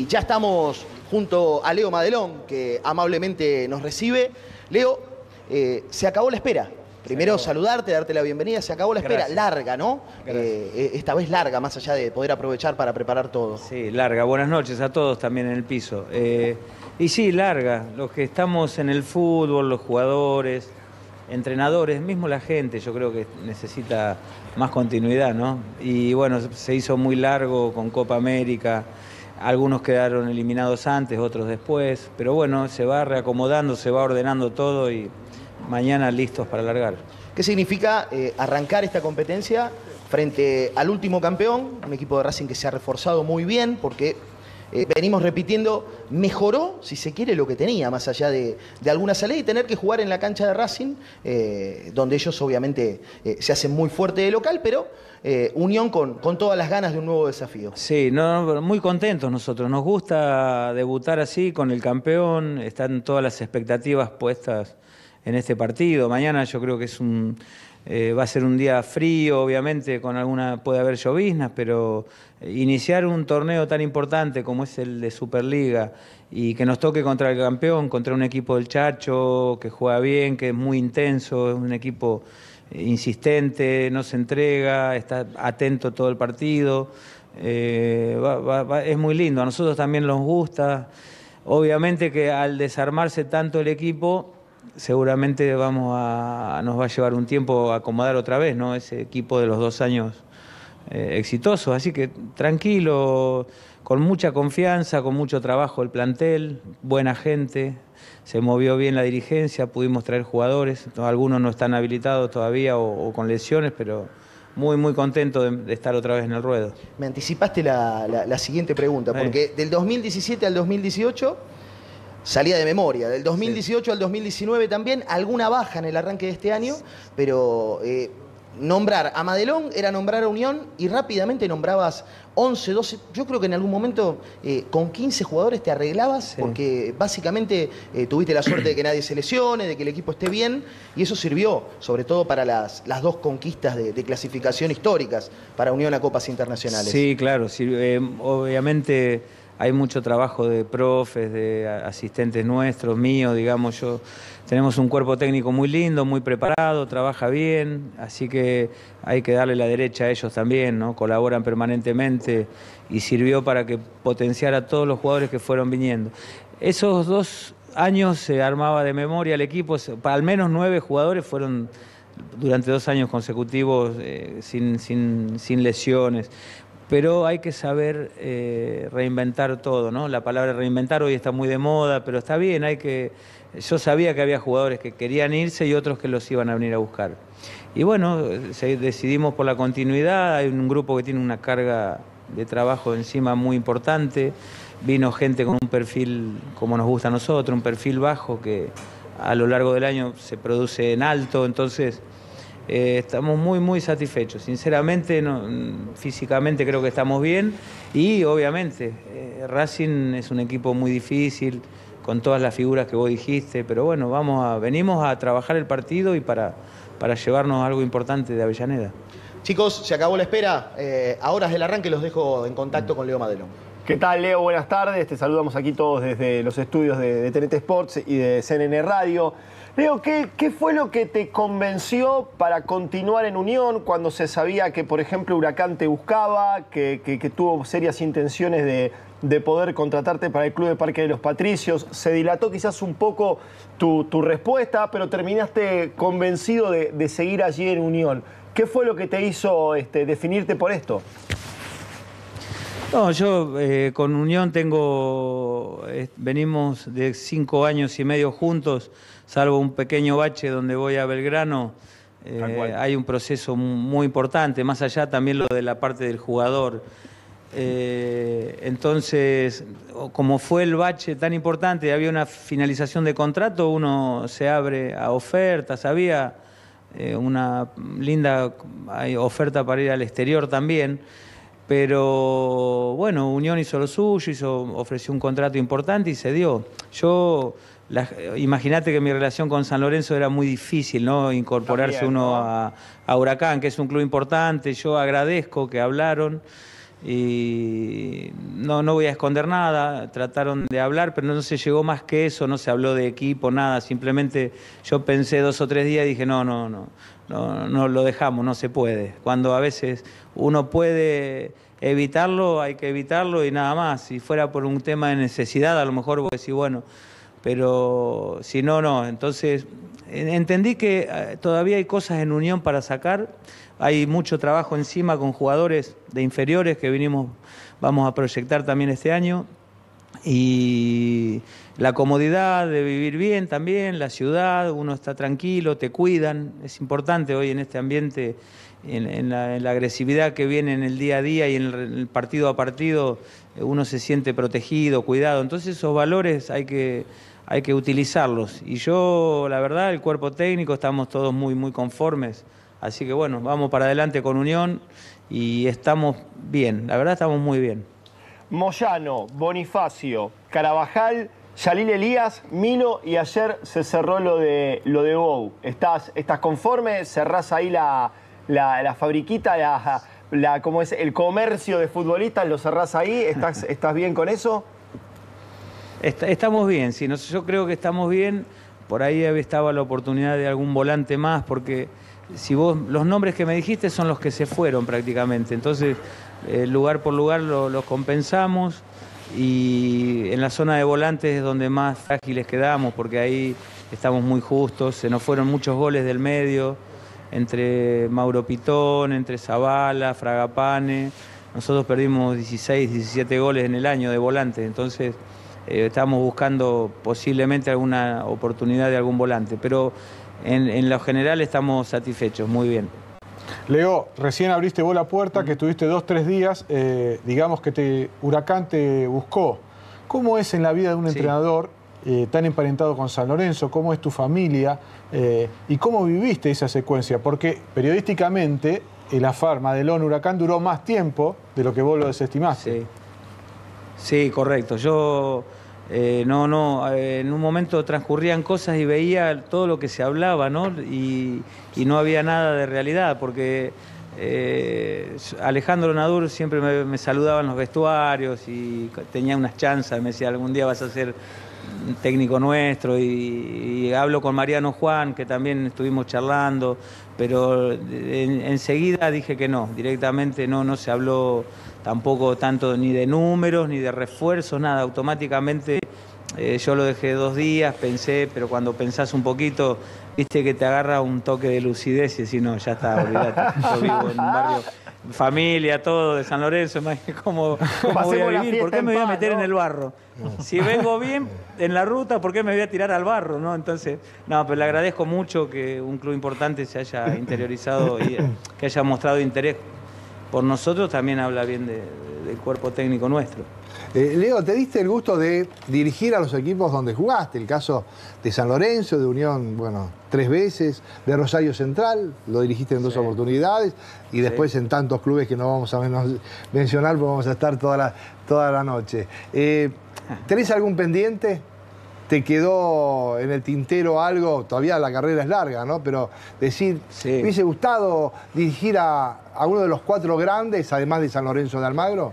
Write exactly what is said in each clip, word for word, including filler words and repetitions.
ya estamos junto a Leo Madelón, que amablemente nos recibe. Leo, eh, se acabó la espera. Primero saludarte, darte la bienvenida. Se acabó la espera. Gracias. Larga, ¿no? Eh, esta vez larga, más allá de poder aprovechar para preparar todo. Sí, larga. Buenas noches a todos también en el piso. Eh, y sí, larga. Los que estamos en el fútbol, los jugadores, entrenadores, mismo la gente, yo creo que necesita más continuidad, ¿no? Y bueno, se hizo muy largo con Copa América. Algunos quedaron eliminados antes, otros después. Pero bueno, se va reacomodando, se va ordenando todo y mañana listos para largar. ¿Qué significa eh, arrancar esta competencia frente al último campeón? Un equipo de Racing que se ha reforzado muy bien porque eh, venimos repitiendo, mejoró, si se quiere, lo que tenía, más allá de, de alguna salida y tener que jugar en la cancha de Racing, eh, donde ellos obviamente eh, se hacen muy fuerte de local, pero eh, Unión con, con todas las ganas de un nuevo desafío. Sí, no, muy contentos nosotros. Nos gusta debutar así con el campeón, están todas las expectativas puestas en este partido. Mañana yo creo que es un, eh, va a ser un día frío, obviamente, con alguna, puede haber lloviznas, pero iniciar un torneo tan importante como es el de Superliga y que nos toque contra el campeón, contra un equipo del Chacho, que juega bien, que es muy intenso, es un equipo insistente, no se entrega, está atento todo el partido, eh, va, va, va, es muy lindo, a nosotros también nos gusta. Obviamente que al desarmarse tanto el equipo, seguramente vamos a, nos va a llevar un tiempo acomodar otra vez, ¿no? Ese equipo de los dos años eh, exitosos. Así que tranquilo, con mucha confianza, con mucho trabajo el plantel, buena gente, se movió bien la dirigencia, pudimos traer jugadores, algunos no están habilitados todavía o, o con lesiones, pero muy, muy contento de, de estar otra vez en el ruedo. Me anticipaste la, la, la siguiente pregunta, porque eh. del dos mil diecisiete al dos mil dieciocho... salía de memoria, del dos mil dieciocho sí. al dos mil diecinueve también, alguna baja en el arranque de este año, pero eh, nombrar a Madelón era nombrar a Unión y rápidamente nombrabas once, doce, yo creo que en algún momento eh, con quince jugadores te arreglabas, sí. porque básicamente eh, tuviste la suerte de que nadie se lesione, de que el equipo esté bien, y eso sirvió, sobre todo para las, las dos conquistas de, de clasificación históricas para Unión a Copas Internacionales. Sí, claro, sí, eh, obviamente hay mucho trabajo de profes, de asistentes nuestros, míos, digamos, yo tenemos un cuerpo técnico muy lindo, muy preparado, trabaja bien, así que hay que darle la derecha a ellos también, ¿no? Colaboran permanentemente y sirvió para que potenciara a todos los jugadores que fueron viniendo. Esos dos años se armaba de memoria el equipo, al menos nueve jugadores fueron durante dos años consecutivos eh, sin, sin, sin lesiones. Pero hay que saber eh, reinventar todo, ¿no? La palabra reinventar hoy está muy de moda, pero está bien, hay que... Yo sabía que había jugadores que querían irse y otros que los iban a venir a buscar. Y bueno, decidimos por la continuidad, hay un grupo que tiene una carga de trabajo encima muy importante, vino gente con un perfil como nos gusta a nosotros, un perfil bajo que a lo largo del año se produce en alto, entonces... Eh, estamos muy, muy satisfechos. Sinceramente, no, físicamente creo que estamos bien y obviamente eh, Racing es un equipo muy difícil, con todas las figuras que vos dijiste, pero bueno, vamos a, venimos a trabajar el partido y para, para llevarnos algo importante de Avellaneda. Chicos, se acabó la espera. Eh, a horas del arranque los dejo en contacto con Leo Madelón. ¿Qué tal, Leo? Buenas tardes. Te saludamos aquí todos desde los estudios de, de T N T Sports y de C N N Radio. Leo, ¿qué, ¿qué fue lo que te convenció para continuar en Unión cuando se sabía que, por ejemplo, Huracán te buscaba, que, que, que tuvo serias intenciones de, de poder contratarte para el Club de Parque de los Patricios? Se dilató quizás un poco tu, tu respuesta, pero terminaste convencido de, de seguir allí en Unión. ¿Qué fue lo que te hizo este, definirte por esto? No, yo eh, con Unión tengo, eh, venimos de cinco años y medio juntos, salvo un pequeño bache donde voy a Belgrano, eh, hay un proceso muy importante, más allá también lo de la parte del jugador. Eh, entonces, como fue el bache tan importante, había una finalización de contrato, uno se abre a ofertas, había eh, una linda oferta para ir al exterior también. Pero bueno, Unión hizo lo suyo, hizo, ofreció un contrato importante y se dio. Yo, imagínate que mi relación con San Lorenzo era muy difícil, ¿no? Incorporarse También, uno ¿no? A, a Huracán, que es un club importante. Yo agradezco que hablaron y no, no voy a esconder nada, trataron de hablar, pero no se llegó más que eso, no se habló de equipo, nada, simplemente yo pensé dos o tres días y dije, no, no, no, no, no lo dejamos, no se puede. Cuando a veces uno puede evitarlo, hay que evitarlo y nada más. Si fuera por un tema de necesidad, a lo mejor voy a decir, bueno, pero si no, no. Entonces, entendí que todavía hay cosas en Unión para sacar. Hay mucho trabajo encima con jugadores de inferiores que vinimos, vamos a proyectar también este año. Y la comodidad de vivir bien también, la ciudad, uno está tranquilo, te cuidan. Es importante hoy en este ambiente, en, en, la, en la agresividad que viene en el día a día y en el, en el partido a partido, uno se siente protegido, cuidado. Entonces esos valores hay que, hay que utilizarlos. Y yo, la verdad, el cuerpo técnico, estamos todos muy, muy conformes. Así que bueno, vamos para adelante con Unión y estamos bien, la verdad estamos muy bien. Moyano, Bonifacio, Carabajal, Yalil Elías, Mino y ayer se cerró lo de, lo de Bou. ¿Estás, estás conforme? ¿Cerrás ahí la, la, la fabriquita, la, la, ¿cómo es? El comercio de futbolistas? ¿Lo cerrás ahí? ¿Estás, estás bien con eso? Está, estamos bien, sí, no, yo creo que estamos bien. Por ahí estaba la oportunidad de algún volante más, porque si vos, los nombres que me dijiste son los que se fueron prácticamente, entonces eh, lugar por lugar los lo compensamos y en la zona de volantes es donde más frágiles quedamos, porque ahí estamos muy justos, se nos fueron muchos goles del medio, entre Mauro Pitón, entre Zavala, Fragapane, nosotros perdimos dieciséis, diecisiete goles en el año de volantes, entonces eh, estamos buscando posiblemente alguna oportunidad de algún volante, pero En, en lo general estamos satisfechos, muy bien. Leo, recién abriste vos la puerta, que estuviste dos, tres días, eh, digamos que te, Huracán te buscó. ¿Cómo es en la vida de un sí. entrenador eh, tan emparentado con San Lorenzo? ¿Cómo es tu familia? Eh, ¿Y cómo viviste esa secuencia? Porque periodísticamente el afar Madelón-Huracán duró más tiempo de lo que vos lo desestimaste. Sí, sí, correcto. Yo... Eh, no, no, eh, en un momento transcurrían cosas y veía todo lo que se hablaba, ¿no? Y, y no había nada de realidad, porque eh, Alejandro Nadur siempre me, me saludaba en los vestuarios y tenía unas chanzas, me decía, algún día vas a ser técnico nuestro, y, y hablo con Mariano Juan, que también estuvimos charlando, pero en, enseguida dije que no, directamente no, no se habló tampoco tanto ni de números, ni de refuerzos, nada, automáticamente eh, yo lo dejé dos días, pensé, pero cuando pensás un poquito, viste que te agarra un toque de lucidez y decís, no, ya está, olvidate, yo vivo en un barrio, familia, todo, de San Lorenzo, ¿cómo, cómo voy a vivir? ¿Por qué me voy a meter en el barro? Si vengo bien en la ruta, ¿por qué me voy a tirar al barro? ¿No? Entonces, no, pero le agradezco mucho que un club importante se haya interiorizado y que haya mostrado interés por nosotros, también habla bien de, de, del cuerpo técnico nuestro. Eh, Leo, te diste el gusto de dirigir a los equipos donde jugaste, el caso de San Lorenzo, de Unión, bueno, tres veces, de Rosario Central, lo dirigiste en dos sí. oportunidades, y después sí. en tantos clubes que no vamos a menos mencionar, porque vamos a estar toda la, toda la noche. Eh, ¿Tenés algún pendiente? ¿Te quedó en el tintero algo? Todavía la carrera es larga, ¿no? Pero decir, sí. ¿me hubiese gustado dirigir a, a uno de los cuatro grandes, además de San Lorenzo de Almagro?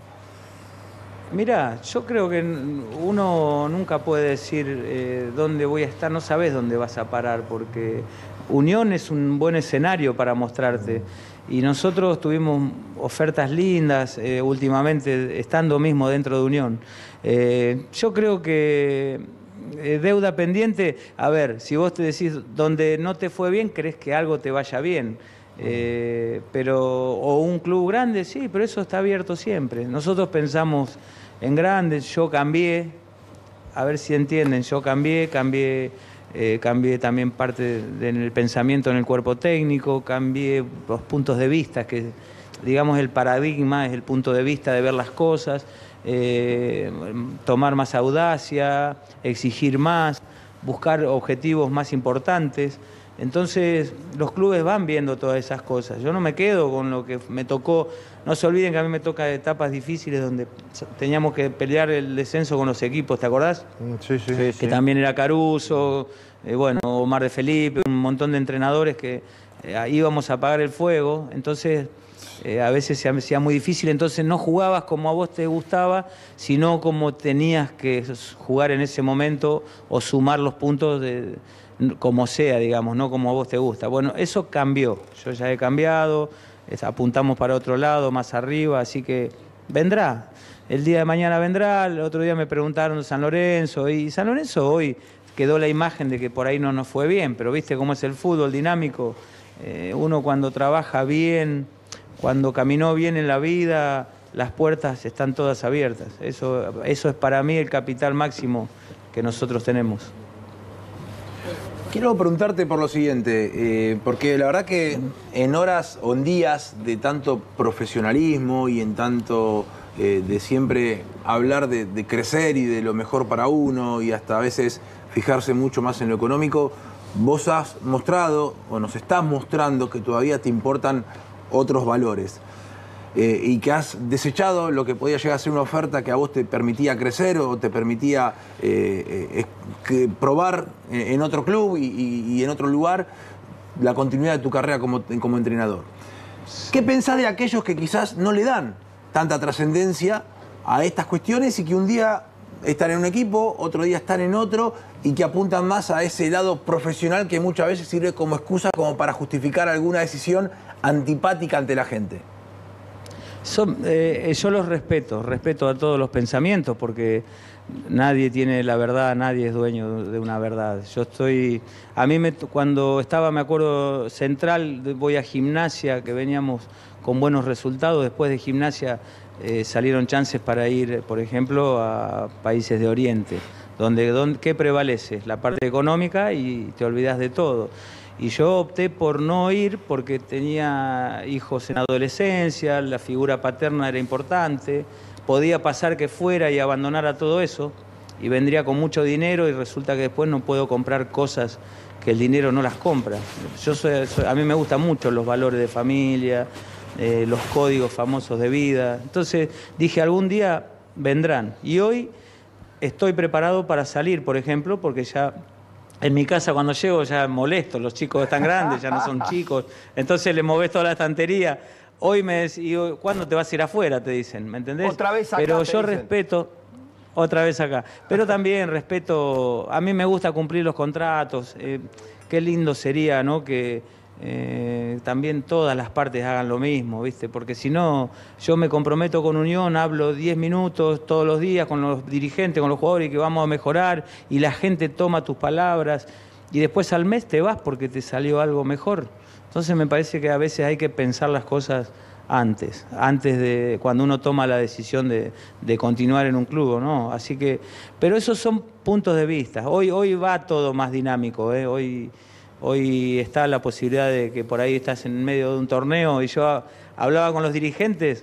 Mirá, yo creo que uno nunca puede decir eh, dónde voy a estar, no sabes dónde vas a parar, porque Unión es un buen escenario para mostrarte. Y nosotros tuvimos ofertas lindas eh, últimamente, estando mismo dentro de Unión. Eh, yo creo que eh, deuda pendiente, a ver, si vos te decís donde no te fue bien, crees que algo te vaya bien. Eh, pero, o un club grande, sí, pero eso está abierto siempre. Nosotros pensamos en grandes, yo cambié, a ver si entienden, yo cambié, cambié, eh, cambié también parte del pensamiento en el cuerpo técnico, cambié los puntos de vista, que digamos el paradigma es el punto de vista de ver las cosas, eh, tomar más audacia, exigir más, buscar objetivos más importantes. Entonces los clubes van viendo todas esas cosas. Yo no me quedo con lo que me tocó. No se olviden que a mí me toca etapas difíciles donde teníamos que pelear el descenso con los equipos, ¿te acordás? Sí, sí. Que sí. también era Caruso, eh, bueno, Omar de Felipe, un montón de entrenadores que eh, íbamos a apagar el fuego. Entonces eh, a veces se hacía muy difícil, entonces no jugabas como a vos te gustaba, sino como tenías que jugar en ese momento o sumar los puntos de, como sea, digamos, no como a vos te gusta. Bueno, eso cambió, yo ya he cambiado, es, apuntamos para otro lado, más arriba, así que vendrá. El día de mañana vendrá, el otro día me preguntaron de San Lorenzo, y San Lorenzo hoy quedó la imagen de que por ahí no nos fue bien, pero viste cómo es el fútbol dinámico, eh, uno cuando trabaja bien, cuando caminó bien en la vida, las puertas están todas abiertas. Eso, eso es para mí el capital máximo que nosotros tenemos. Quiero preguntarte por lo siguiente, eh, porque la verdad que en horas o en días de tanto profesionalismo y en tanto eh, de siempre hablar de, de crecer y de lo mejor para uno y hasta a veces fijarse mucho más en lo económico, vos has mostrado o nos estás mostrando que todavía te importan otros valores eh, y que has desechado lo que podía llegar a ser una oferta que a vos te permitía crecer o te permitía eh, eh, que probar en otro club y, y, y en otro lugar la continuidad de tu carrera como, como entrenador. ¿Qué pensás de aquellos que quizás no le dan tanta trascendencia a estas cuestiones y que un día están en un equipo, otro día están en otro y que apuntan más a ese lado profesional que muchas veces sirve como excusa como para justificar alguna decisión antipática ante la gente? Son, eh, yo los respeto, respeto a todos los pensamientos porque nadie tiene la verdad, nadie es dueño de una verdad. Yo estoy, a mí me, cuando estaba, me acuerdo, Central, voy a Gimnasia, que veníamos con buenos resultados, después de Gimnasia eh, salieron chances para ir, por ejemplo, a países de Oriente, donde, donde ¿qué prevalece? La parte económica y te olvidas de todo. Y yo opté por no ir porque tenía hijos en adolescencia, la figura paterna era importante, podía pasar que fuera y abandonara todo eso y vendría con mucho dinero y resulta que después no puedo comprar cosas que el dinero no las compra. Yo soy, soy, a mí me gustan mucho los valores de familia, eh, los códigos famosos de vida. Entonces dije, algún día vendrán. Y hoy estoy preparado para salir, por ejemplo, porque ya en mi casa cuando llego ya molesto, los chicos están grandes, ya no son chicos, entonces le movés toda la estantería. Hoy me decís, ¿cuándo te vas a ir afuera? Te dicen, ¿me entendés? Otra vez acá. Pero te yo dicen. respeto, otra vez acá, pero también respeto, a mí me gusta cumplir los contratos, eh, qué lindo sería, ¿no? Que eh, también todas las partes hagan lo mismo, ¿viste? Porque si no, yo me comprometo con Unión, hablo diez minutos todos los días con los dirigentes, con los jugadores, que vamos a mejorar, y la gente toma tus palabras, y después al mes te vas porque te salió algo mejor. Entonces me parece que a veces hay que pensar las cosas antes, antes de cuando uno toma la decisión de, de continuar en un club, ¿no? Así que, pero esos son puntos de vista. Hoy, hoy va todo más dinámico, ¿eh? Hoy, hoy está la posibilidad de que por ahí estás en medio de un torneo y yo hablaba con los dirigentes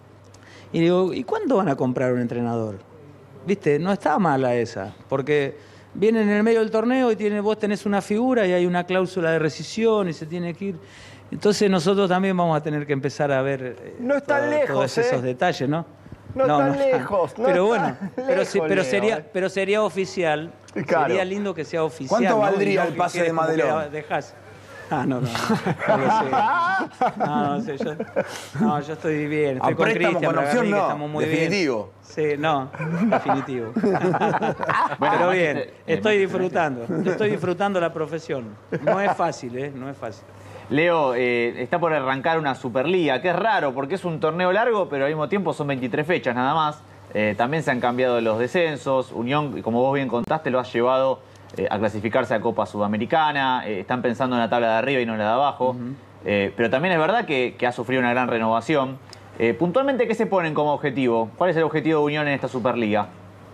y digo, ¿y cuándo van a comprar un entrenador? ¿Viste? No está mala esa, porque vienen en el medio del torneo y tiene, vos tenés una figura y hay una cláusula de rescisión y se tiene que ir. Entonces nosotros también vamos a tener que empezar a ver eh, no están todo, lejos, todos ¿eh? esos detalles, ¿no? No, no están no lejos. No pero están bueno, lejos, pero, sí, pero, Leo, sería, ¿eh? pero sería oficial. Claro. Sería lindo que sea oficial. ¿Cuánto ¿no? valdría No el que pase quede de como que Madelón? dejás. Ah, no, no, no, no lo sé. No, no sé, yo, no, yo estoy bien. Estoy A con préstamo Cristian con opción Bragarni, que no, estamos muy definitivo. bien. Sí, no, definitivo. Bueno, Pero bien, este- estoy disfrutando, estoy disfrutando la profesión. No es fácil, ¿eh? No es fácil. Leo, eh, está por arrancar una Superliga, que es raro porque es un torneo largo, pero al mismo tiempo son veintitrés fechas nada más. Eh, también se han cambiado los descensos. Unión, como vos bien contaste, lo has llevado eh, a clasificarse a Copa Sudamericana. Eh, están pensando en la tabla de arriba y no en la de abajo. Uh-huh. eh, pero también es verdad que, que ha sufrido una gran renovación. Eh, puntualmente, ¿qué se ponen como objetivo? ¿Cuál es el objetivo de Unión en esta Superliga?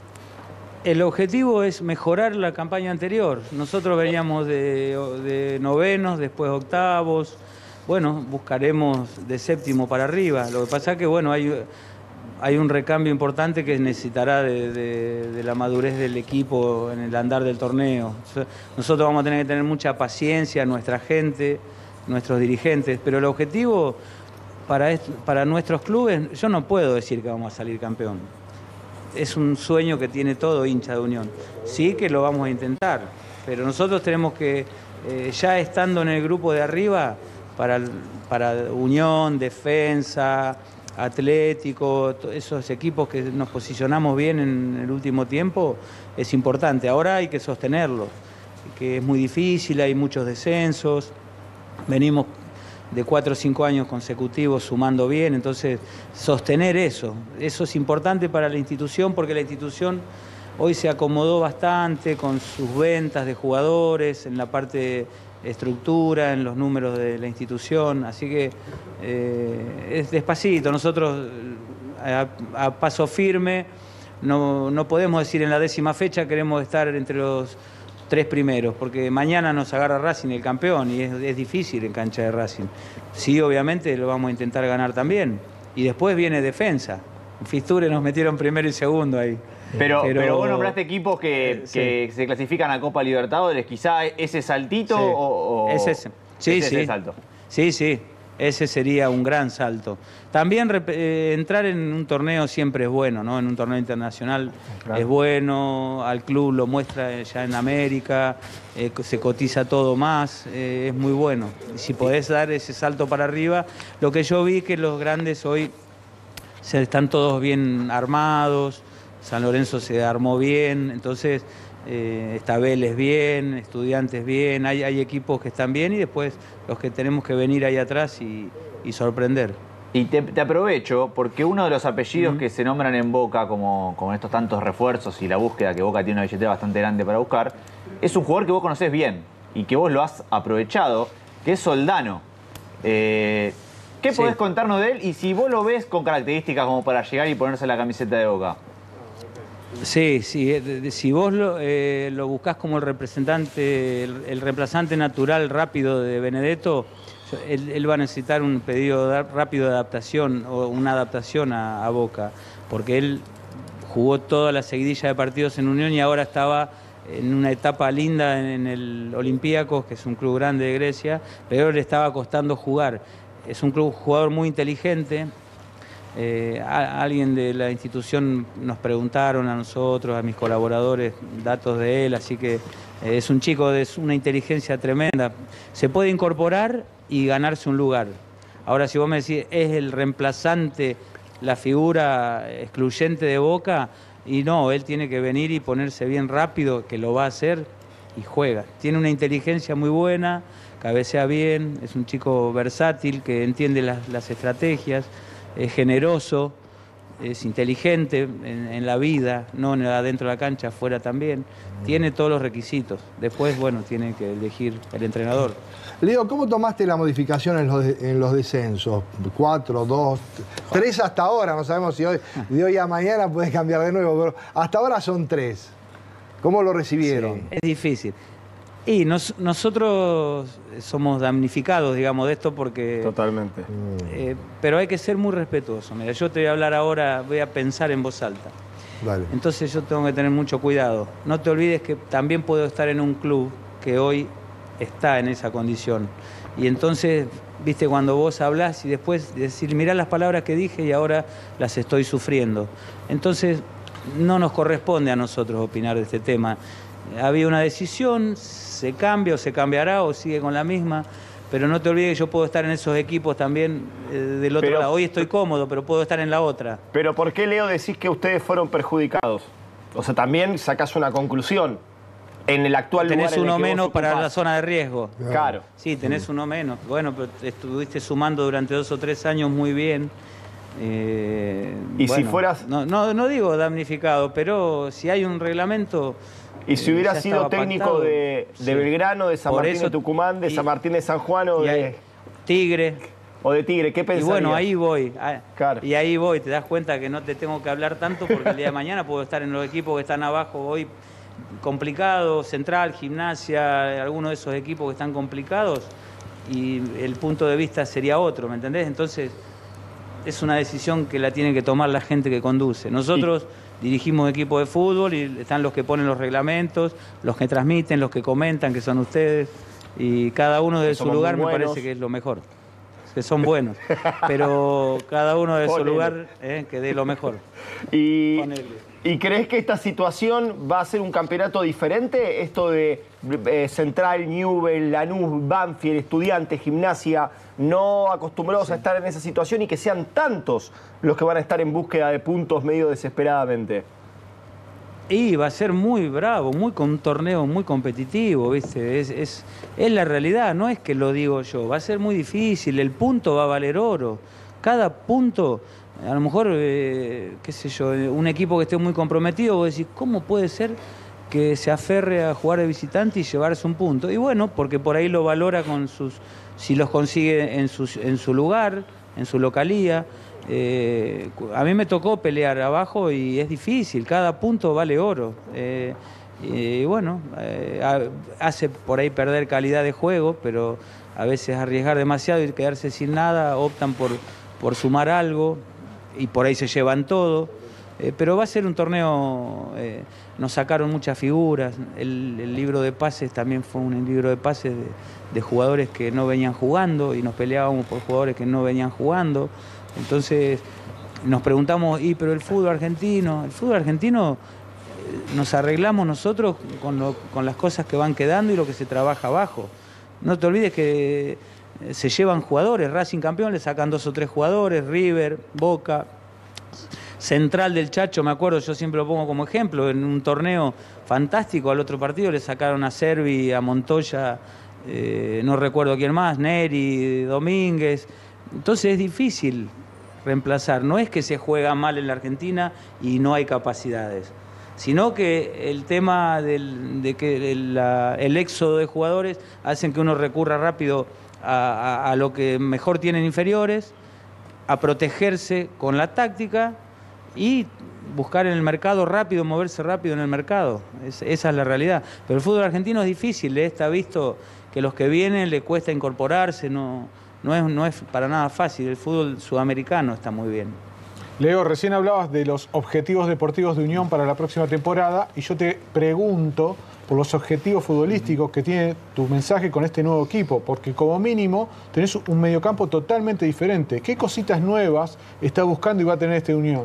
El objetivo es mejorar la campaña anterior. Nosotros veníamos de, de novenos, después octavos. Bueno, buscaremos de séptimo para arriba. Lo que pasa es que, bueno, hay, hay un recambio importante que necesitará de, de, de la madurez del equipo en el andar del torneo. Nosotros vamos a tener que tener mucha paciencia, nuestra gente, nuestros dirigentes, pero el objetivo para, esto, para nuestros clubes, yo no puedo decir que vamos a salir campeón. Es un sueño que tiene todo hincha de Unión. Sí que lo vamos a intentar, pero nosotros tenemos que, eh, ya estando en el grupo de arriba, para, para Unión, Defensa, Atlético, esos equipos que nos posicionamos bien en el último tiempo, es importante. Ahora hay que sostenerlo, que es muy difícil, hay muchos descensos, venimos de cuatro o cinco años consecutivos sumando bien, entonces sostener eso, eso es importante para la institución, porque la institución hoy se acomodó bastante con sus ventas de jugadores, en la parte de estructura, en los números de la institución, así que eh, es despacito, nosotros a, a paso firme, no, no podemos decir en la décima fecha queremos estar entre los tres primeros, porque mañana nos agarra Racing el campeón y es, es difícil en cancha de Racing. Sí, obviamente lo vamos a intentar ganar también, y después viene Defensa, en Fisture nos metieron primero y segundo ahí. Pero, pero, pero vos nombraste equipos que, sí. que se clasifican a Copa Libertadores. ¿Quizá ese saltito sí. o, o es ese. Sí, es sí. ese salto? Sí, sí. Ese sería un gran salto. También eh, entrar en un torneo siempre es bueno, ¿no? En un torneo internacional claro. es bueno, al club lo muestra ya en América, eh, se cotiza todo más, eh, es muy bueno. Y si podés dar ese salto para arriba, lo que yo vi que los grandes hoy se están todos bien armados, San Lorenzo se armó bien, entonces eh, está Vélez bien, Estudiantes bien, hay, hay equipos que están bien y después los que tenemos que venir ahí atrás y, y sorprender. Y te, te aprovecho porque uno de los apellidos uh-huh. que se nombran en Boca, como, como estos tantos refuerzos y la búsqueda, que Boca tiene una billetera bastante grande para buscar, es un jugador que vos conocés bien y que vos lo has aprovechado, que es Soldano. Eh, ¿Qué sí. podés contarnos de él y si vos lo ves con características como para llegar y ponerse la camiseta de Boca? Sí, sí, si vos lo, eh, lo buscás como el representante, el, el reemplazante natural rápido de Benedetto, él, él va a necesitar un pedido de, rápido de adaptación o una adaptación a, a Boca, porque él jugó toda la seguidilla de partidos en Unión y ahora estaba en una etapa linda en, en el Olympiacos, que es un club grande de Grecia, pero le estaba costando jugar. Es un club jugador muy inteligente. Eh, a, alguien de la institución nos preguntaron a nosotros, a mis colaboradores, datos de él, así que eh, es un chico de una inteligencia tremenda. Se puede incorporar y ganarse un lugar. Ahora, si vos me decís, ¿es el reemplazante, la figura excluyente de Boca? Y no, él tiene que venir y ponerse bien rápido, que lo va a hacer y juega. Tiene una inteligencia muy buena, cabecea bien, es un chico versátil que entiende las, las estrategias. Es generoso, es inteligente en, en la vida, no adentro de la cancha, afuera también. Tiene todos los requisitos. Después, bueno, tiene que elegir el entrenador. Leo, ¿cómo tomaste la modificación en los, de, en los descensos? Cuatro, dos, tres hasta ahora. No sabemos si hoy, de hoy a mañana puede cambiar de nuevo, pero hasta ahora son tres. ¿Cómo lo recibieron? Sí, es difícil. Y nos, nosotros somos damnificados, digamos, de esto porque... Totalmente. Eh, pero hay que ser muy respetuoso. Mira, yo te voy a hablar ahora, voy a pensar en voz alta. Vale. Entonces yo tengo que tener mucho cuidado. No te olvides que también puedo estar en un club que hoy está en esa condición. Y entonces, viste, cuando vos hablás y después decir, mirá las palabras que dije y ahora las estoy sufriendo. Entonces, no nos corresponde a nosotros opinar de este tema. Había una decisión, se cambia o se cambiará o sigue con la misma, pero no te olvides que yo puedo estar en esos equipos también eh, del otro pero, lado. Hoy estoy cómodo, pero puedo estar en la otra. Pero ¿por qué, Leo, decís que ustedes fueron perjudicados? O sea, también sacás una conclusión. En el actual tenés lugar en uno el que menos vos para la zona de riesgo. Claro. Sí, tenés uno menos. Bueno, pero estuviste sumando durante dos o tres años muy bien. Eh, y bueno, si fueras... No, no, no digo damnificado, pero si hay un reglamento... Y si hubieras sido técnico pactado, de, de sí. Belgrano, de San Por Martín eso, de Tucumán, de y, San Martín de San Juan o de... Tigre. O de Tigre, ¿qué pensarías? Y bueno, ahí voy. Claro. Y ahí voy, te das cuenta que no te tengo que hablar tanto porque el día de mañana puedo estar en los equipos que están abajo hoy complicados, Central, Gimnasia, algunos de esos equipos que están complicados y el punto de vista sería otro, ¿me entendés? Entonces, es una decisión que la tiene que tomar la gente que conduce. Nosotros... Y... dirigimos equipos de fútbol y están los que ponen los reglamentos, los que transmiten, los que comentan, que son ustedes, y cada uno de su lugar me parece que es lo mejor, que son buenos, pero cada uno de su lugar eh, que dé lo mejor. Y, ¿Y crees que esta situación va a ser un campeonato diferente? Esto de eh, Central, Newell, Lanús, Banfield, Estudiantes, Gimnasia, no acostumbrados sí. a estar en esa situación y que sean tantos los que van a estar en búsqueda de puntos medio desesperadamente. Y va a ser muy bravo, muy, con un torneo muy competitivo, ¿viste? Es, es, es la realidad, no es que lo digo yo. Va a ser muy difícil, el punto va a valer oro. Cada punto, a lo mejor, eh, qué sé yo, un equipo que esté muy comprometido, vos decís, ¿cómo puede ser que se aferre a jugar de visitante y llevarse un punto? Y bueno, porque por ahí lo valora con sus, si los consigue en su, en su lugar, en su localía. Eh, a mí me tocó pelear abajo y es difícil, cada punto vale oro. Eh, y bueno, eh, hace por ahí perder calidad de juego, pero a veces arriesgar demasiado y quedarse sin nada, optan por, por sumar algo y por ahí se llevan todo. Eh, pero va a ser un torneo, eh, nos sacaron muchas figuras, el, el libro de pases también fue un libro de pases de, de jugadores que no venían jugando y nos peleábamos por jugadores que no venían jugando. Entonces nos preguntamos, ¿y pero el fútbol argentino? El fútbol argentino eh, nos arreglamos nosotros con, lo, con las cosas que van quedando y lo que se trabaja abajo. No te olvides que eh, se llevan jugadores, Racing campeón le sacan dos o tres jugadores, River, Boca, Central del Chacho, me acuerdo, yo siempre lo pongo como ejemplo, en un torneo fantástico al otro partido le sacaron a Servi, a Montoya, eh, no recuerdo quién más, Neri, Domínguez. Entonces es difícil reemplazar. No es que se juega mal en la Argentina y no hay capacidades, sino que el tema del, de que el, la, el éxodo de jugadores hacen que uno recurra rápido a, a, a lo que mejor tienen inferiores, a protegerse con la táctica y buscar en el mercado rápido, moverse rápido en el mercado. Es, esa es la realidad. Pero el fútbol argentino es difícil, ¿eh? Está visto que los que vienen le cuesta incorporarse, no... No es, no es para nada fácil, el fútbol sudamericano está muy bien. Leo, recién hablabas de los objetivos deportivos de Unión para la próxima temporada y yo te pregunto por los objetivos futbolísticos que tiene tu mensaje con este nuevo equipo, porque como mínimo tenés un mediocampo totalmente diferente. ¿Qué cositas nuevas está buscando y va a tener este Unión?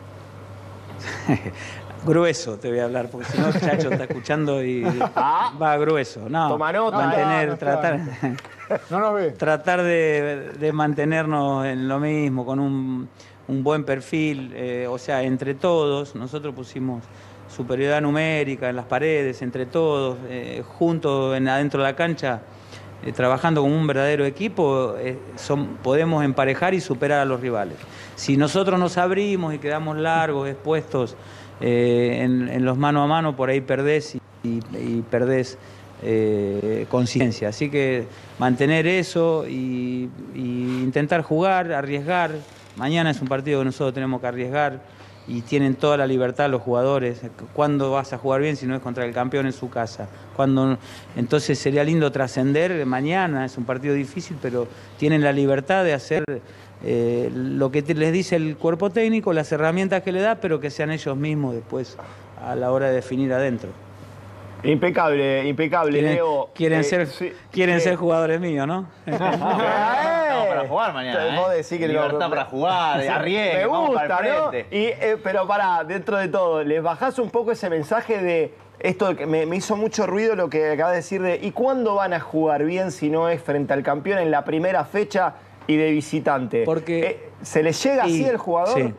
Grueso te voy a hablar, porque si no, Chacho está escuchando y ah, va grueso. No, toma nota. Mantener, No, no, tratar, no nos ve. tratar de, de mantenernos en lo mismo, con un, un buen perfil, eh, o sea, entre todos. Nosotros pusimos superioridad numérica en las paredes, entre todos, eh, juntos en, adentro de la cancha, eh, trabajando como un verdadero equipo, eh, son, podemos emparejar y superar a los rivales. Si nosotros nos abrimos y quedamos largos, expuestos, Eh, en, en los mano a mano por ahí perdés y, y, y perdés eh, conciencia. Así que mantener eso y, y intentar jugar, arriesgar. Mañana es un partido que nosotros tenemos que arriesgar y tienen toda la libertad los jugadores. ¿Cuándo vas a jugar bien si no es contra el campeón en su casa? ¿Cuándo? Entonces sería lindo trascender. Mañana es un partido difícil, pero tienen la libertad de hacer Eh, lo que te, les dice el cuerpo técnico, las herramientas que le da, pero que sean ellos mismos después a la hora de definir adentro. Impecable, impecable, Quieren, Leo. quieren, eh, ser, sí, quieren sí. ser jugadores míos, ¿no? No, para jugar mañana, ¿eh? Vos decís que libertad lo, para jugar, arriesgue, me vamos gusta, para el ¿no? frente. Y, eh, pero pará, dentro de todo, ¿les bajás un poco ese mensaje de esto de que me, me hizo mucho ruido lo que acabas de decir de ¿y cuándo van a jugar bien si no es frente al campeón en la primera fecha y de visitante? Porque eh, ¿se le llega así y, el jugador? Sí.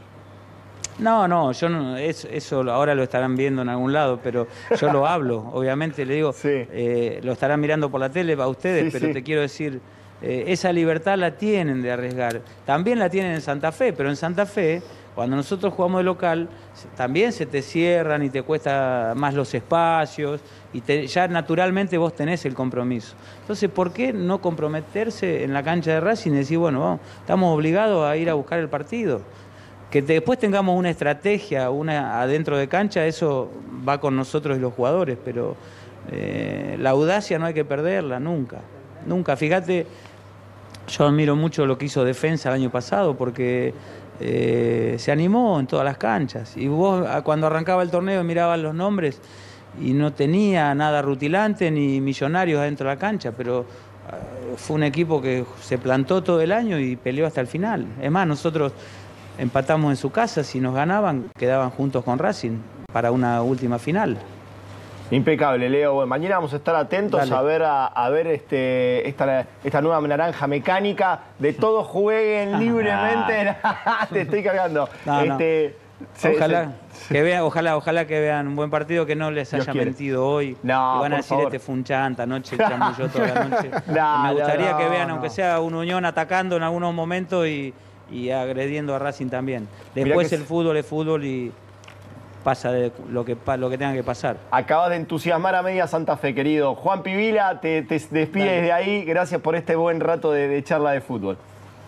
No, no, yo no, eso, eso ahora lo estarán viendo en algún lado, pero yo lo hablo, obviamente, le digo, Sí. eh, lo estarán mirando por la tele a ustedes, Sí, pero sí. te quiero decir, eh, esa libertad la tienen de arriesgar. También la tienen en Santa Fe, pero en Santa Fe, cuando nosotros jugamos de local, también se te cierran y te cuesta más los espacios y te, ya naturalmente vos tenés el compromiso. Entonces, ¿por qué no comprometerse en la cancha de Racing y decir, bueno, vamos, estamos obligados a ir a buscar el partido? Que te, después tengamos una estrategia, una adentro de cancha, eso va con nosotros y los jugadores, pero eh, la audacia no hay que perderla, nunca, nunca. Fíjate, yo admiro mucho lo que hizo Defensa el año pasado, porque eh, se animó en todas las canchas. Y vos cuando arrancaba el torneo mirabas los nombres y no tenía nada rutilante ni millonarios adentro de la cancha, pero uh, fue un equipo que se plantó todo el año y peleó hasta el final. Es más, nosotros empatamos en su casa, si nos ganaban, quedaban juntos con Racing para una última final. Impecable, Leo. Bueno, mañana vamos a estar atentos Dale. a ver, a, a ver este, esta, esta nueva naranja mecánica de todos jueguen libremente. Te estoy cargando. No, no. este, se- Ojalá, se- que vean, ojalá, ojalá que vean un buen partido, que no les Dios haya quiere. mentido hoy. No, y van a por decir, favor. este fue un chanta, anoche chambulló toda la noche. No, Me gustaría no, que vean, no. aunque sea un Unión atacando en algunos momentos y, y agrediendo a Racing también. Después que el es- fútbol es fútbol y pasa de lo que, pa- lo que tenga que pasar. Acabas de entusiasmar a media Santa Fe, querido. Juan Pivila, te, te despides Dale. de ahí. Gracias por este buen rato de, de charla de fútbol.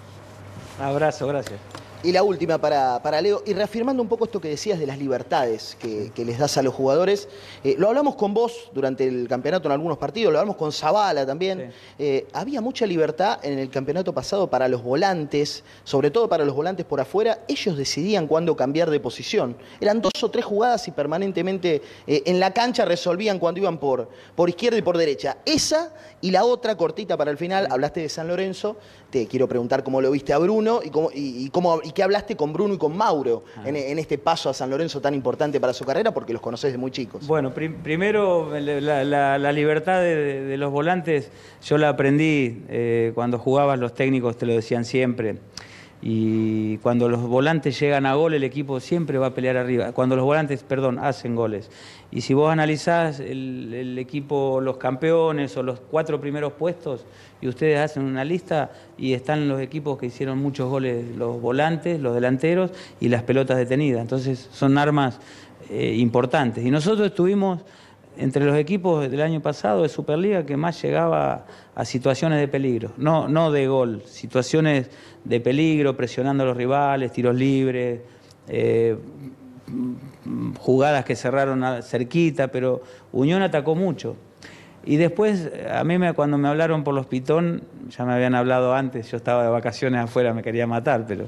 Abrazo, gracias. Y la última para, para Leo, y reafirmando un poco esto que decías de las libertades que, que les das a los jugadores, eh, lo hablamos con vos durante el campeonato en algunos partidos, lo hablamos con Zavala también. Sí. Eh, había mucha libertad en el campeonato pasado para los volantes, sobre todo para los volantes por afuera, ellos decidían cuándo cambiar de posición. Eran dos o tres jugadas y permanentemente eh, en la cancha resolvían cuando iban por, por izquierda y por derecha. Esa y la otra cortita para el final, hablaste de San Lorenzo, te quiero preguntar cómo lo viste a Bruno y cómo, y, y cómo y qué hablaste con Bruno y con Mauro en, en este paso a San Lorenzo tan importante para su carrera, porque los conocés de muy chicos. Bueno, prim- primero la, la- la libertad de, de- de los volantes yo la aprendí eh, cuando jugabas, los técnicos te lo decían siempre. Y cuando los volantes llegan a gol, el equipo siempre va a pelear arriba. Cuando los volantes, perdón, hacen goles. Y si vos analizás el, el equipo, los campeones o los cuatro primeros puestos, y ustedes hacen una lista y están los equipos que hicieron muchos goles, los volantes, los delanteros y las pelotas detenidas. Entonces son armas eh, importantes. Y nosotros estuvimos entre los equipos del año pasado de Superliga que más llegaba a situaciones de peligro, no, no de gol, situaciones de peligro, presionando a los rivales, tiros libres, eh, jugadas que cerraron a- cerquita, pero Unión atacó mucho. Y después, a mí me, cuando me hablaron por los Pitón, ya me habían hablado antes, yo estaba de vacaciones afuera, me quería matar, pero...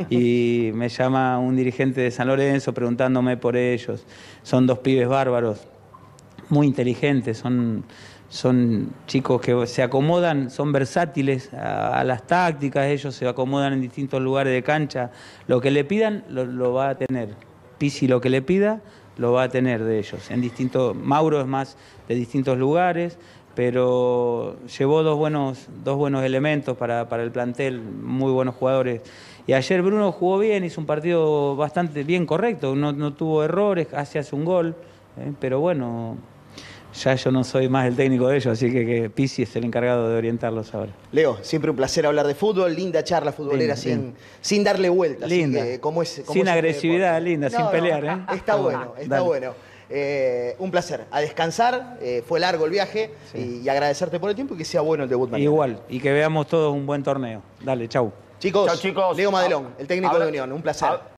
Y me llama un dirigente de San Lorenzo preguntándome por ellos. Son dos pibes bárbaros, muy inteligentes, son, son chicos que se acomodan, son versátiles a, a las tácticas, ellos se acomodan en distintos lugares de cancha. Lo que le pidan, lo, lo va a tener. Pizzi lo que le pida, lo va a tener de ellos. En distintos, Mauro es más de distintos lugares, pero llevó dos buenos, dos buenos elementos para, para el plantel, muy buenos jugadores. Y ayer Bruno jugó bien, hizo un partido bastante bien correcto, no, no tuvo errores, casi hace un gol, eh, pero bueno, ya yo no soy más el técnico de ellos, así que, que Pizzi es el encargado de orientarlos ahora. Leo, siempre un placer hablar de fútbol, linda charla futbolera Linda, sin, linda. sin darle vueltas. Linda. Así que, como es, como Sin es este agresividad, deporte. linda, sin pelear, ¿eh? Está bueno, está Dale. bueno. Eh, un placer. A descansar, eh, fue largo el viaje y, y agradecerte por el tiempo y que sea bueno el debut mañana. Igual, y que veamos todos un buen torneo. Dale, chau. Chicos, Chao, chicos. Leo Madelón, el técnico Habla- de Unión, un placer. hab-